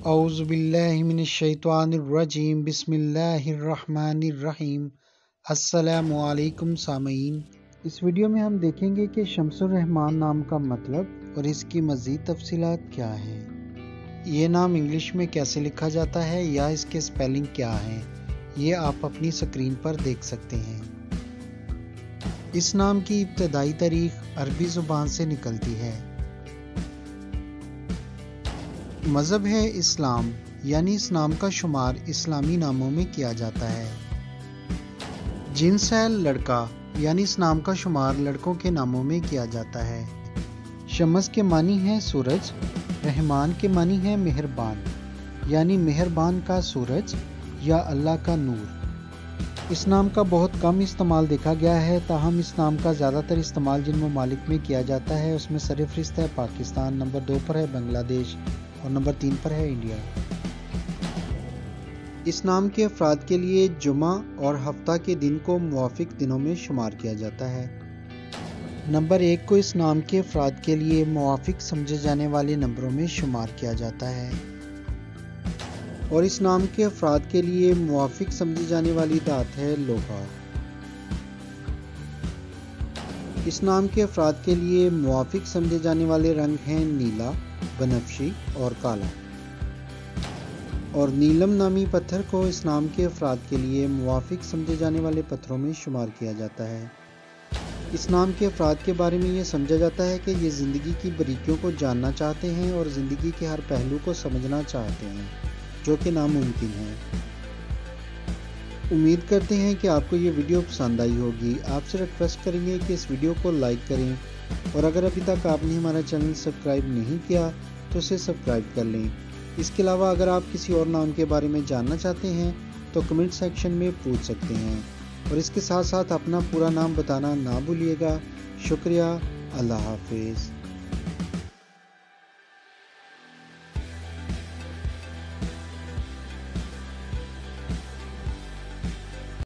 اعوذ باللہ من الشیطان الرجیم بسم اللہ الرحمن الرحیم۔ السلام علیکم سامعین، اس ویڈیو میں ہم دیکھیں گے کہ شمس الرحمان نام کا مطلب اور اس کی مزید تفصیلات کیا ہیں، یہ نام انگلش میں کیسے لکھا جاتا ہے یا اس کے سپیلنگ کیا ہیں، یہ آپ اپنی سکرین پر دیکھ سکتے ہیں۔ اس نام کی ابتدائی تاریخ عربی زبان سے نکلتی ہے۔ مذہب ہے اسلام، یعنی اس نام کا شمار اسلامی ناموں میں کیا جاتا ہے۔ جنس ہے لڑکا، یعنی اس نام کا شمار لڑکوں کے ناموں میں کیا جاتا ہے۔ شمس کے معنی ہے سورج، رحمان کے معنی ہے مہربان، یعنی مہربان کا سورج یا اللہ کا نور۔ اس نام کا بہت کم استعمال دیکھا گیا ہے، تاہم اس نام کا زیادہ تر استعمال جن ممالک میں کیا جاتا ہے اس میں سرفہرست ہے پاکستان، نمبر 2 پر ہے بنگلہ دیش اور نمبر 3 پر ہے انڈیا۔ اس نام کے افراد کے لیے جمعہ اور ہفتہ کے دن کو موافق دنوں میں شمار کیا جاتا ہے۔ نمبر 1 کو اس نام کے افراد کے لیے موافق سمجھے جانے والے نمبروں میں شمار کیا جاتا ہے، اور اس نام کے افراد کے لیے موافق سمجھی جانے والی دھات ہے لوہا۔ اس نام کے افراد کے لیے موافق سمجھے جانے والے رنگ ہیں نیلا، بنفشی اور کالا، اور نیلم نامی پتھر کو اس نام کے افراد کے لیے موافق سمجھے جانے والے پتھروں میں شمار کیا جاتا ہے۔ اس نام کے افراد کے بارے میں یہ سمجھا جاتا ہے کہ یہ زندگی کی باریکیوں کو جاننا چاہتے ہیں اور زندگی کے ہر پہلو کو سمجھنا چاہتے ہیں، جو کہ ناممکن ہے۔ امید کرتے ہیں کہ آپ کو یہ ویڈیو پسند آئی ہوگی۔ آپ سے ریکویسٹ کریں گے کہ اس ویڈیو کو لائک کریں، اور اگر ابھی تک آپ نے ہمارا چینل سبسکرائب نہیں کیا تو اسے سبسکرائب کر لیں۔ اس کے علاوہ اگر آپ کسی اور نام کے بارے میں جاننا چاہتے ہیں تو کمنٹ سیکشن میں پوچھ سکتے ہیں، اور اس کے ساتھ ساتھ اپنا پورا نام بتانا نہ بھولیے گا۔ شکریہ، اللہ حافظ۔